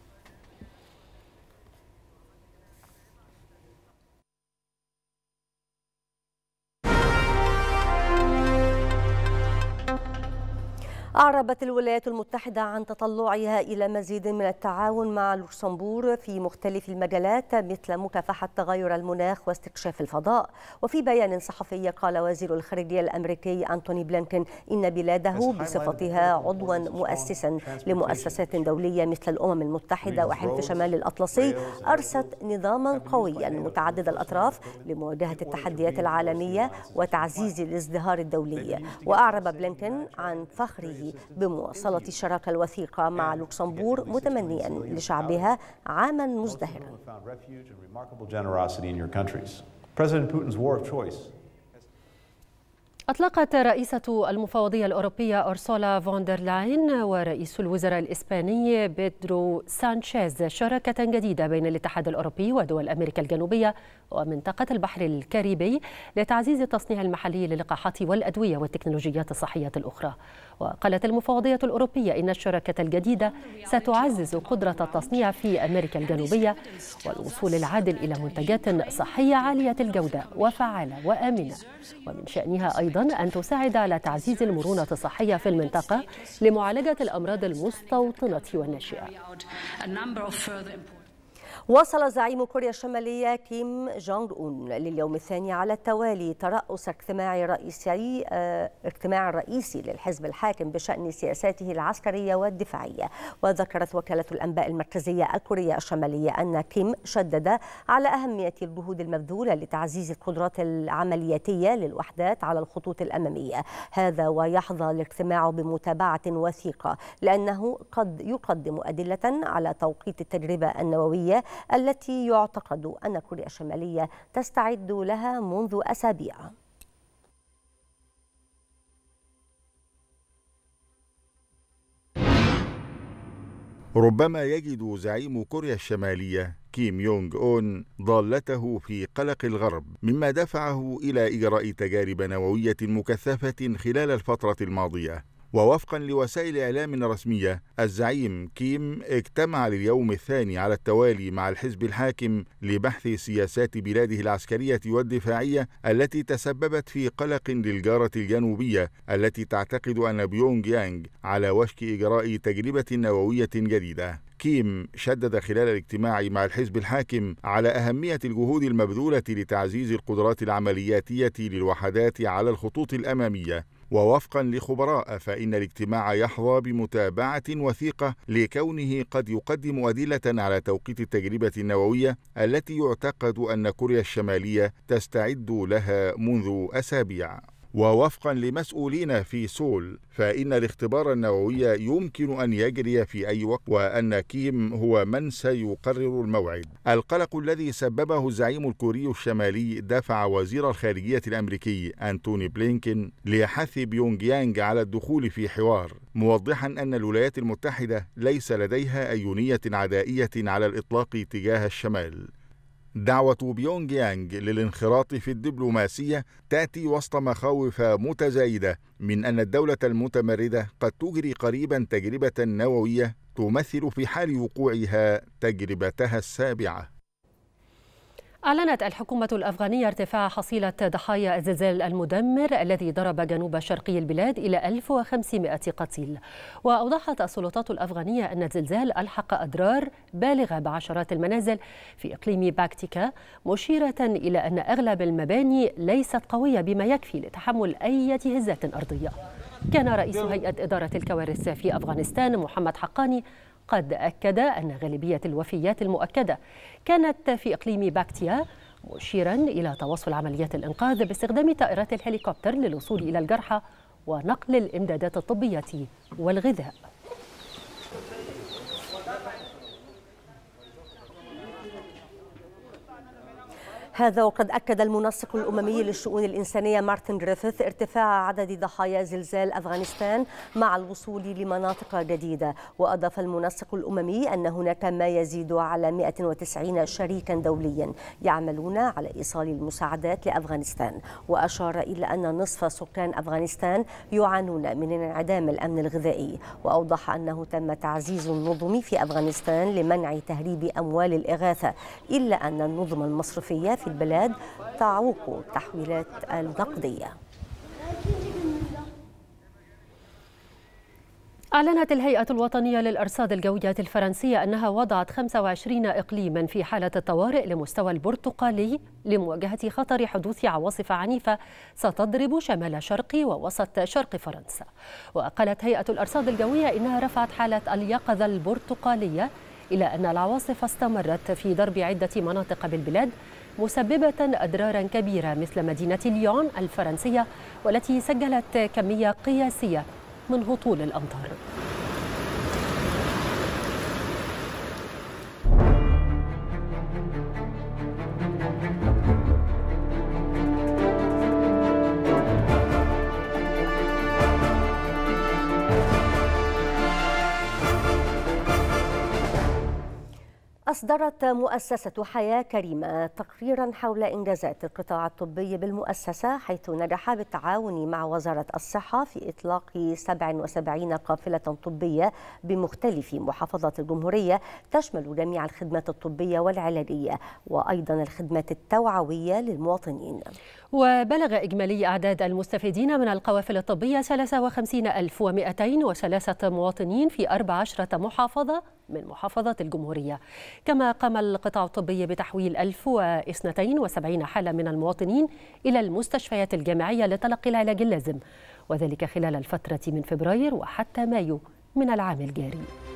أعربت الولايات المتحدة عن تطلعها إلى مزيد من التعاون مع لوكسمبورغ في مختلف المجالات مثل مكافحة تغير المناخ واستكشاف الفضاء. وفي بيان صحفي قال وزير الخارجية الأمريكي أنتوني بلينكن إن بلاده بصفتها عضوا مؤسسا لمؤسسات دولية مثل الأمم المتحدة وحلف شمال الأطلسي أرست نظاما قويا متعدد الأطراف لمواجهة التحديات العالمية وتعزيز الازدهار الدولي. وأعرب بلينكن عن فخره بمواصلة الشراكة الوثيقة مع لوكسمبورغ، متمنيا لشعبها عاما مزدهرا. أطلقت رئيسة المفوضية الأوروبية أورسولا فوندر لاين ورئيس الوزراء الإسباني بيدرو سانشيز شراكة جديدة بين الاتحاد الأوروبي ودول أمريكا الجنوبية ومنطقة البحر الكاريبي لتعزيز التصنيع المحلي للقاحات والأدوية والتكنولوجيات الصحية الأخرى. وقالت المفوضية الأوروبية إن الشراكة الجديدة ستعزز قدرة التصنيع في أمريكا الجنوبية والوصول العادل إلى منتجات صحية عالية الجودة وفعالة وآمنة، ومن شأنها أيضا أن تساعد على تعزيز المرونة الصحية في المنطقة لمعالجة الأمراض المستوطنة والناشئة. واصل زعيم كوريا الشمالية كيم جونغ أون لليوم الثاني على التوالي ترأس اجتماع رئيسي اجتماع رئيسي للحزب الحاكم بشأن سياساته العسكرية والدفاعية. وذكرت وكالة الأنباء المركزية الكورية الشمالية أن كيم شدد على أهمية الجهود المبذولة لتعزيز القدرات العملياتية للوحدات على الخطوط الأمامية. هذا ويحظى الاجتماع بمتابعة وثيقة لأنه قد يقدم أدلة على توقيت التجربة النووية التي يعتقد أن كوريا الشمالية تستعد لها منذ أسابيع. ربما يجد زعيم كوريا الشمالية كيم يونغ أون ضالته في قلق الغرب، مما دفعه إلى إجراء تجارب نووية مكثفة خلال الفترة الماضية. ووفقا لوسائل إعلام رسمية، الزعيم كيم اجتمع لليوم الثاني على التوالي مع الحزب الحاكم لبحث سياسات بلاده العسكرية والدفاعية التي تسببت في قلق للجارة الجنوبية التي تعتقد أن بيونغ يانغ على وشك إجراء تجربة نووية جديدة. كيم شدد خلال الاجتماع مع الحزب الحاكم على أهمية الجهود المبذولة لتعزيز القدرات العملياتية للوحدات على الخطوط الأمامية. ووفقا لخبراء فإن الاجتماع يحظى بمتابعة وثيقة لكونه قد يقدم أدلة على توقيت التجربة النووية التي يعتقد أن كوريا الشمالية تستعد لها منذ أسابيع. ووفقا لمسؤولين في سول فإن الاختبار النووي يمكن أن يجري في أي وقت، وأن كيم هو من سيقرر الموعد. القلق الذي سببه الزعيم الكوري الشمالي دفع وزير الخارجية الأمريكي أنتوني بلينكن لحث بيونغ يانغ على الدخول في حوار، موضحا أن الولايات المتحدة ليس لديها أي نية عدائية على الإطلاق تجاه الشمال. دعوة بيونغ يانغ للانخراط في الدبلوماسية تأتي وسط مخاوف متزايدة من أن الدولة المتمردة قد تجري قريبا تجربة نووية تمثل في حال وقوعها تجربتها السابعة. أعلنت الحكومة الأفغانية ارتفاع حصيلة ضحايا الزلزال المدمر الذي ضرب جنوب شرقي البلاد إلى ألف وخمسمائة قتيل. وأوضحت السلطات الأفغانية أن الزلزال ألحق أضرار بالغة بعشرات المنازل في إقليم باكتيكا، مشيرة إلى أن أغلب المباني ليست قوية بما يكفي لتحمل أي هزات أرضية. كان رئيس هيئة إدارة الكوارث في أفغانستان محمد حقاني قد أكد أن غالبية الوفيات المؤكدة كانت في إقليم باكتيا، مشيرا إلى تواصل عمليات الإنقاذ باستخدام طائرات الهليكوبتر للوصول إلى الجرحى ونقل الإمدادات الطبية والغذاء. هذا وقد أكد المنسق الأممي للشؤون الإنسانية مارتن غريفيث ارتفاع عدد ضحايا زلزال أفغانستان مع الوصول لمناطق جديدة. وأضاف المنسق الأممي أن هناك ما يزيد على مئة وتسعين شريكا دوليا يعملون على إيصال المساعدات لأفغانستان. وأشار إلى أن نصف سكان أفغانستان يعانون من انعدام الأمن الغذائي. وأوضح أنه تم تعزيز النظم في أفغانستان لمنع تهريب أموال الإغاثة، إلا أن النظم المصرفية في البلاد تعوق التحويلات النقدية. أعلنت الهيئة الوطنية للأرصاد الجوية الفرنسية أنها وضعت خمسة وعشرين إقليما في حالة الطوارئ لمستوى البرتقالي لمواجهة خطر حدوث عواصف عنيفة ستضرب شمال شرق ووسط شرق فرنسا. وقالت هيئة الأرصاد الجوية إنها رفعت حالة اليقظة البرتقالية إلى أن العواصف استمرت في ضرب عدة مناطق بالبلاد، مسببة أضرارا كبيرة مثل مدينة ليون الفرنسية والتي سجلت كمية قياسية من هطول الأمطار. أصدرت مؤسسة حياة كريمة تقريرا حول إنجازات القطاع الطبي بالمؤسسة، حيث نجح بالتعاون مع وزارة الصحة في إطلاق سبع وسبعين قافلة طبية بمختلف محافظات الجمهورية تشمل جميع الخدمات الطبية والعلاجية وأيضا الخدمات التوعوية للمواطنين. وبلغ إجمالي أعداد المستفيدين من القوافل الطبية ثلاثة وخمسين ألف ومئتين وثلاثة مواطنين في أربع عشرة محافظة من محافظات الجمهورية. كما قام القطاع الطبي بتحويل ألف واثنين وسبعين حالة من المواطنين إلى المستشفيات الجامعية لتلقي العلاج اللازم، وذلك خلال الفترة من فبراير وحتى مايو من العام الجاري.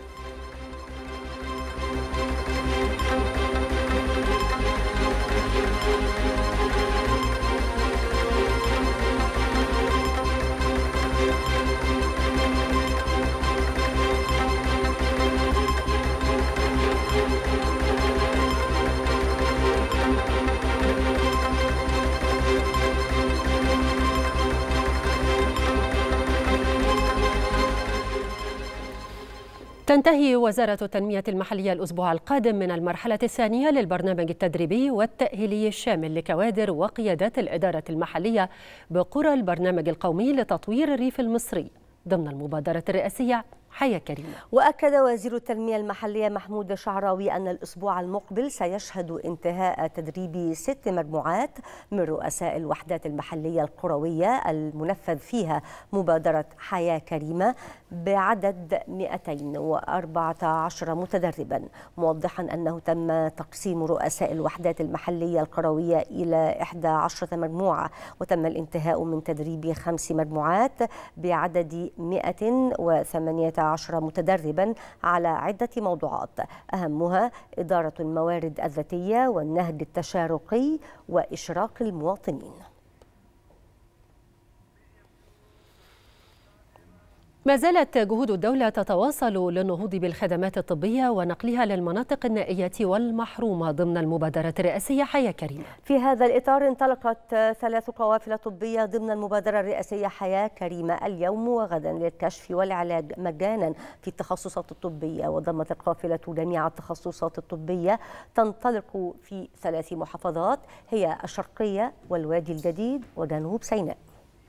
تنتهي وزارة التنمية المحلية الأسبوع القادم من المرحلة الثانية للبرنامج التدريبي والتأهيلي الشامل لكوادر وقيادات الإدارة المحلية بقرى البرنامج القومي لتطوير الريف المصري ضمن المبادرة الرئاسية حياة كريمة. وأكد وزير التنمية المحلية محمود شعراوي أن الأسبوع المقبل سيشهد انتهاء تدريب ست مجموعات من رؤساء الوحدات المحلية القروية المنفذ فيها مبادرة حياة كريمة بعدد مئتين وأربعة عشر متدربا، موضحا أنه تم تقسيم رؤساء الوحدات المحلية القروية إلى إحدى عشرة مجموعة، وتم الانتهاء من تدريب خمس مجموعات بعدد مئة وثمانية عشر متدربا على عدة موضوعات، أهمها إدارة الموارد الذاتية والنهج التشاركي وإشراك المواطنين. ما زالت جهود الدولة تتواصل للنهوض بالخدمات الطبية ونقلها للمناطق النائية والمحرومة ضمن المبادرة الرئاسية حياة كريمة. في هذا الإطار انطلقت ثلاث قوافل طبية ضمن المبادرة الرئاسية حياة كريمة اليوم وغدا للكشف والعلاج مجانا في التخصصات الطبية، وضمت القافلة جميع التخصصات الطبية تنطلق في ثلاث محافظات هي الشرقية والوادي الجديد وجنوب سيناء.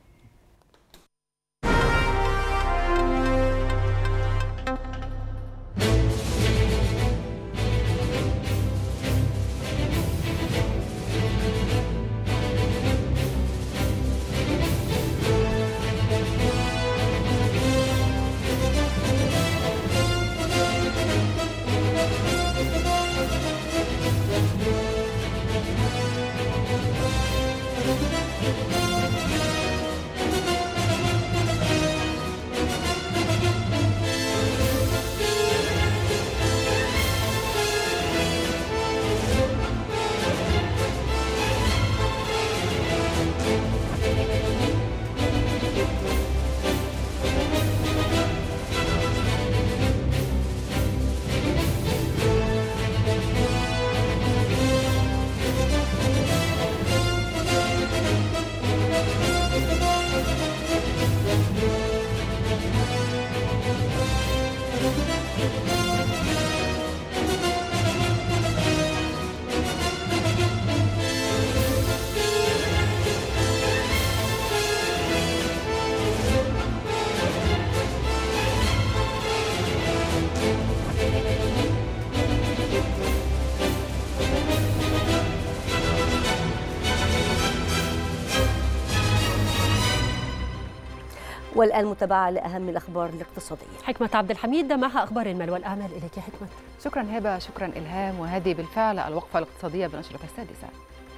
والآن متابعة لأهم الأخبار الاقتصادية. حكمة عبد الحميد معها أخبار المال والأعمال. إليك يا حكمة. شكرا هبة، شكرا إلهام، وهذه بالفعل الوقفة الاقتصادية بنشرة السادسة.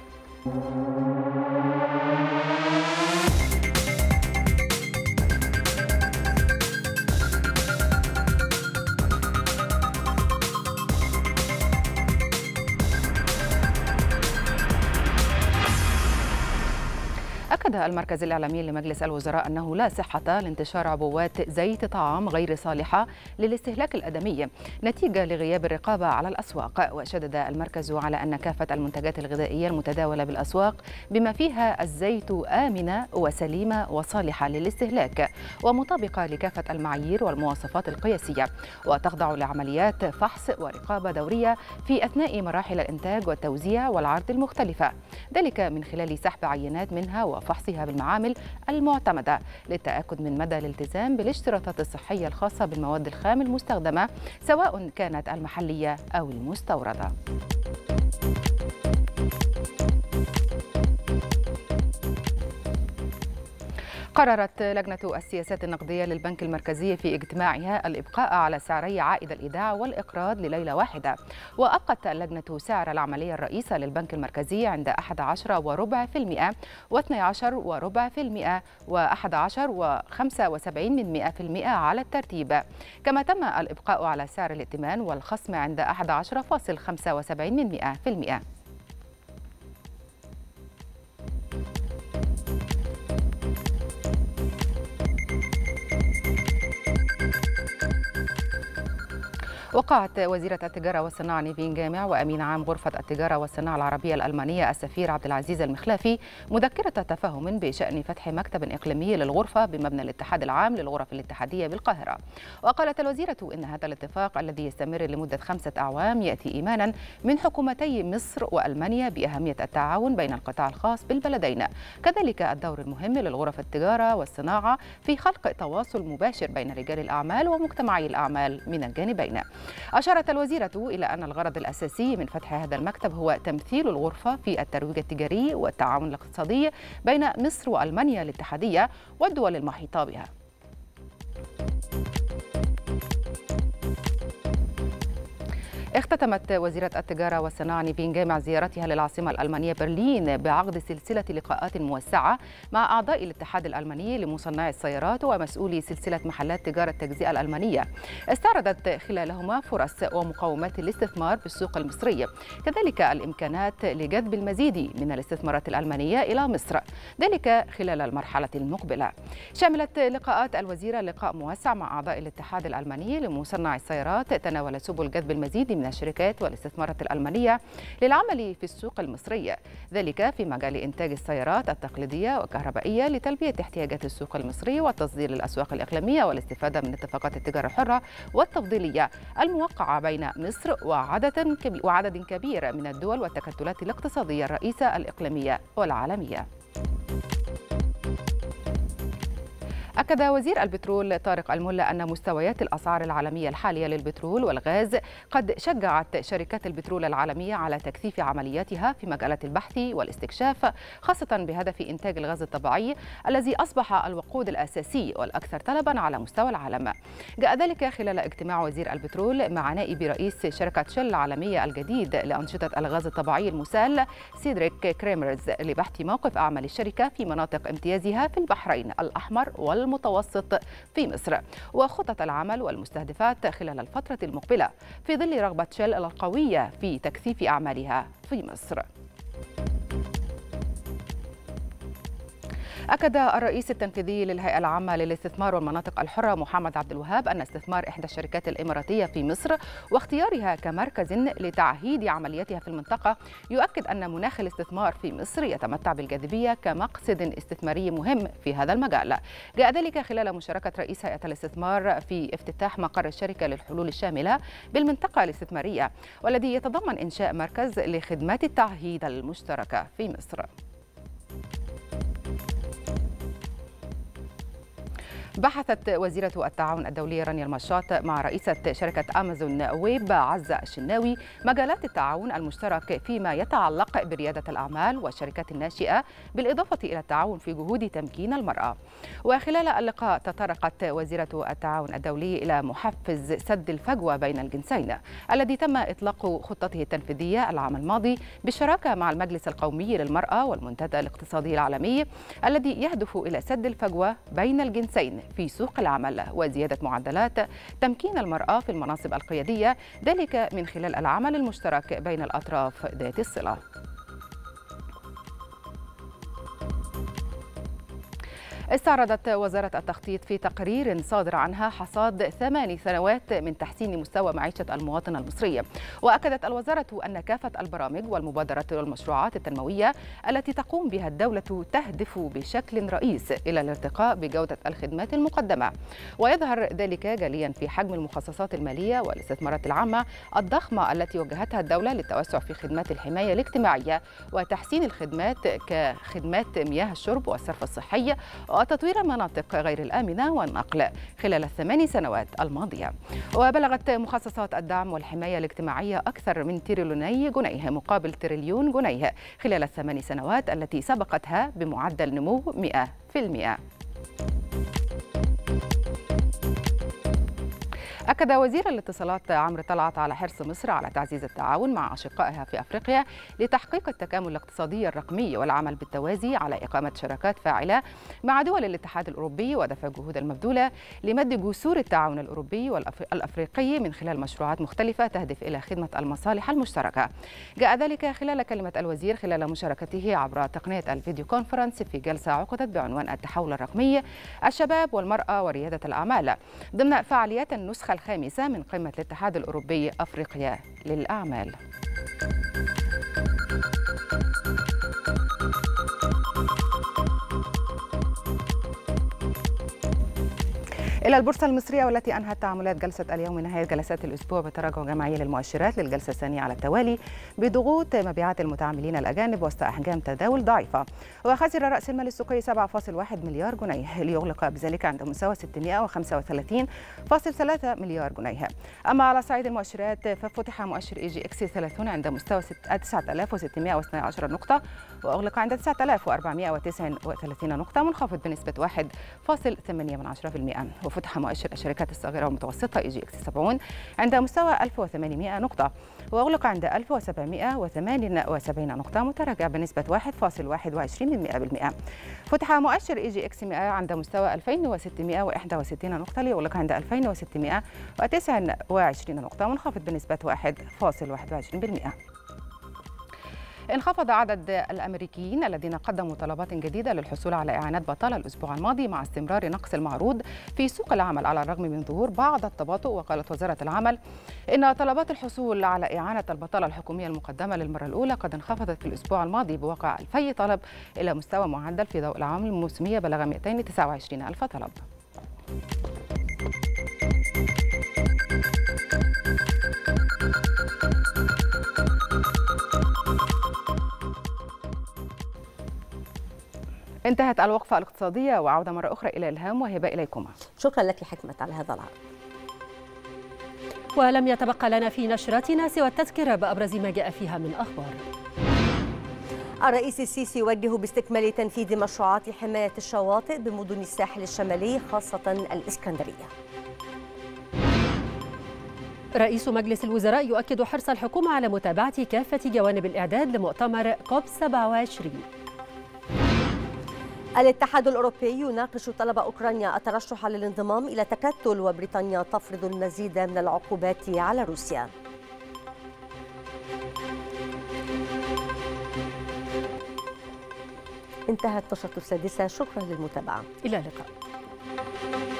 أكد المركز الإعلامي لمجلس الوزراء أنه لا صحة لانتشار عبوات زيت طعام غير صالحة للاستهلاك الآدمي نتيجة لغياب الرقابة على الأسواق. وشدد المركز على أن كافة المنتجات الغذائية المتداولة بالأسواق بما فيها الزيت آمنة وسليمة وصالحة للاستهلاك ومطابقة لكافة المعايير والمواصفات القياسية، وتخضع لعمليات فحص ورقابة دورية في أثناء مراحل الإنتاج والتوزيع والعرض المختلفة، ذلك من خلال سحب عينات منها وفحصها بالمعامل المعتمدة للتأكد من مدى الالتزام بالاشتراطات الصحية الخاصة بالمواد الخام المستخدمة سواء كانت المحلية أو المستوردة. قررت لجنة السياسات النقدية للبنك المركزي في اجتماعها الإبقاء على سعري عائد الإيداع والإقراض لليلة واحدة، وأبقت اللجنة سعر العملية الرئيسة للبنك المركزي عند أحد عشر وربع في المئة واثني عشر وربع في المئة وأحد عشر وخمسة وسبعين من مئة في المئة على الترتيب، كما تم الإبقاء على سعر الائتمان والخصم عند أحد عشر فاصل خمسة وسبعين من مئة في المئة. وقعت وزيرة التجارة والصناعة نيفين جامع وأمين عام غرفة التجارة والصناعة العربية الألمانية السفير عبد العزيز المخلافي مذكرة تفاهم بشأن فتح مكتب إقليمي للغرفة بمبنى الاتحاد العام للغرف الاتحادية بالقاهرة. وقالت الوزيرة إن هذا الاتفاق الذي يستمر لمدة خمسة أعوام يأتي إيمانا من حكومتي مصر وألمانيا بأهمية التعاون بين القطاع الخاص بالبلدين، كذلك الدور المهم للغرف التجارة والصناعة في خلق تواصل مباشر بين رجال الأعمال ومجتمعي الأعمال من الجانبين. أشارت الوزيرة إلى أن الغرض الأساسي من فتح هذا المكتب هو تمثيل الغرفة في الترويج التجاري والتعاون الاقتصادي بين مصر وألمانيا الاتحادية والدول المحيطة بها. اختتمت وزيرة التجارة والصناعة نيفين جامع زيارتها للعاصمة الألمانية برلين بعقد سلسلة لقاءات موسعة مع أعضاء الاتحاد الألماني لمصنعي السيارات ومسؤولي سلسلة محلات تجارة التجزئة الألمانية. استعرضت خلالهما فرص ومقومات الاستثمار بالسوق المصري، كذلك الإمكانات لجذب المزيد من الاستثمارات الألمانية إلى مصر، ذلك خلال المرحلة المقبلة. شملت لقاءات الوزيرة لقاء موسع مع أعضاء الاتحاد الألماني لمصنعي السيارات تناول سبل جذب المزيد من الشركات والاستثمارات الألمانية للعمل في السوق المصري، ذلك في مجال إنتاج السيارات التقليدية والكهربائية لتلبية احتياجات السوق المصري والتصدير للأسواق الإقليمية والاستفادة من اتفاقات التجارة الحرة والتفضيلية الموقعة بين مصر وعدد وعدد كبير من الدول والتكتلات الاقتصادية الرئيسة الإقليمية والعالمية. أكد وزير البترول طارق الملا أن مستويات الأسعار العالمية الحالية للبترول والغاز قد شجعت شركات البترول العالمية على تكثيف عملياتها في مجالات البحث والاستكشاف، خاصة بهدف إنتاج الغاز الطبيعي الذي أصبح الوقود الأساسي والأكثر طلبا على مستوى العالم. جاء ذلك خلال اجتماع وزير البترول مع نائب رئيس شركة شل العالمية الجديد لأنشطة الغاز الطبيعي المسال سيدريك كريمرز لبحث موقف أعمال الشركة في مناطق امتيازها في البحرين الأحمر والمتوسط في مصر، وخطط العمل والمستهدفات خلال الفترة المقبلة في ظل رغبة شل القوية في تكثيف أعمالها في مصر. أكد الرئيس التنفيذي للهيئة العامة للاستثمار والمناطق الحرة محمد عبد الوهاب أن استثمار إحدى الشركات الإماراتية في مصر واختيارها كمركز لتعهيد عملياتها في المنطقة يؤكد أن مناخ الاستثمار في مصر يتمتع بالجاذبية كمقصد استثماري مهم في هذا المجال. جاء ذلك خلال مشاركة رئيس هيئة الاستثمار في افتتاح مقر الشركة للحلول الشاملة بالمنطقة الاستثمارية، والذي يتضمن إنشاء مركز لخدمات التعهيد المشتركة في مصر. بحثت وزيرة التعاون الدولي رانيا المشاط مع رئيسة شركة أمازون ويب عزة الشناوي مجالات التعاون المشترك فيما يتعلق بريادة الأعمال والشركات الناشئة، بالإضافة إلى التعاون في جهود تمكين المرأة. وخلال اللقاء تطرقت وزيرة التعاون الدولي إلى محفز سد الفجوة بين الجنسين الذي تم إطلاق خطته التنفيذية العام الماضي بالشراكة مع المجلس القومي للمرأة والمنتدى الاقتصادي العالمي، الذي يهدف إلى سد الفجوة بين الجنسين في سوق العمل وزيادة معدلات تمكين المرأة في المناصب القيادية، ذلك من خلال العمل المشترك بين الأطراف ذات الصلة. استعرضت وزارة التخطيط في تقرير صادر عنها حصاد ثمان سنوات من تحسين مستوى معيشة المواطن المصري، وأكدت الوزارة أن كافة البرامج والمبادرات والمشروعات التنموية التي تقوم بها الدولة تهدف بشكل رئيس إلى الارتقاء بجودة الخدمات المقدمة، ويظهر ذلك جليا في حجم المخصصات المالية والاستثمارات العامة الضخمة التي وجهتها الدولة للتوسع في خدمات الحماية الاجتماعية وتحسين الخدمات كخدمات مياه الشرب والصرف الصحي وتطوير المناطق غير الآمنة والنقل خلال الثمان سنوات الماضية. وبلغت مخصصات الدعم والحماية الاجتماعية أكثر من تريليوني جنيه مقابل تريليون جنيه خلال الثمان سنوات التي سبقتها بمعدل نمو مئة بالمئة. أكد وزير الاتصالات عمرو طلعت على حرص مصر على تعزيز التعاون مع أشقائها في أفريقيا لتحقيق التكامل الاقتصادي الرقمي والعمل بالتوازي على إقامة شراكات فاعلة مع دول الاتحاد الأوروبي ودفع الجهود المبذولة لمد جسور التعاون الأوروبي والأفريقي من خلال مشروعات مختلفة تهدف إلى خدمة المصالح المشتركة. جاء ذلك خلال كلمة الوزير خلال مشاركته عبر تقنية الفيديو كونفرنس في جلسة عقدت بعنوان التحول الرقمي، الشباب والمرأة وريادة الأعمال ضمن فعاليات النسخة الخامسة من قمة الاتحاد الأوروبي أفريقيا للأعمال. إلى البورصة المصرية والتي أنهت تعاملات جلسة اليوم من نهاية جلسات الأسبوع بتراجع جماعي للمؤشرات للجلسة الثانية على التوالي بضغوط مبيعات المتعاملين الأجانب وسط أحجام تداول ضعيفة. وخسر رأس المال السوقي سبعة فاصلة واحد مليار جنيه ليغلق بذلك عند مستوى ستمائة وخمسة وثلاثين فاصلة ثلاثة مليار جنيه. أما على صعيد المؤشرات ففتح مؤشر إي جي إكس ثلاثين عند مستوى تسعة آلاف وستمائة واثني عشر نقطة، وأغلق عند تسعة آلاف وأربعمائة وتسعة وثلاثين نقطة منخفض بنسبة واحد فاصل ثمانية بالمئة. وفتح مؤشر الشركات الصغيرة والمتوسطة إي جي إكس سبعين عند مستوى ألف وثمانمائة نقطة وأغلق عند ألف وسبعمائة وثمانية وسبعين نقطة متراجع بنسبة واحد فاصل واحد وعشرين بالمئة. فتح مؤشر إي جي إكس مئة عند مستوى ألفين وستمائة وواحد وستين نقطة ليغلق عند ألفين وستمائة وتسعة وعشرين نقطة منخفض بنسبة واحد فاصل واحد وعشرين بالمئة. انخفض عدد الأمريكيين الذين قدموا طلبات جديدة للحصول على إعانات بطالة الأسبوع الماضي مع استمرار نقص المعروض في سوق العمل على الرغم من ظهور بعض التباطؤ. وقالت وزارة العمل إن طلبات الحصول على إعانة البطالة الحكومية المقدمة للمرة الأولى قد انخفضت في الأسبوع الماضي بواقع ألفي طلب إلى مستوى معدل في ضوء العوامل الموسمية بلغ مئتين وتسعة وعشرين ألف طلب. انتهت الوقفة الاقتصادية وعودة مرة أخرى إلى إلهام وهبة إليكما. شكرا لك حكمة على هذا العرض. ولم يتبقى لنا في نشرتنا سوى التذكرة بأبرز ما جاء فيها من أخبار. الرئيس السيسي يوجه باستكمال تنفيذ مشروعات حماية الشواطئ بمدن الساحل الشمالي خاصة الإسكندرية. رئيس مجلس الوزراء يؤكد حرص الحكومة على متابعة كافة جوانب الإعداد لمؤتمر كوب سبعة وعشرين. الاتحاد الأوروبي يناقش طلب أوكرانيا الترشح للانضمام إلى تكتل وبريطانيا تفرض المزيد من العقوبات على روسيا. انتهت نشرة السادسة، شكرا للمتابعة، إلى اللقاء.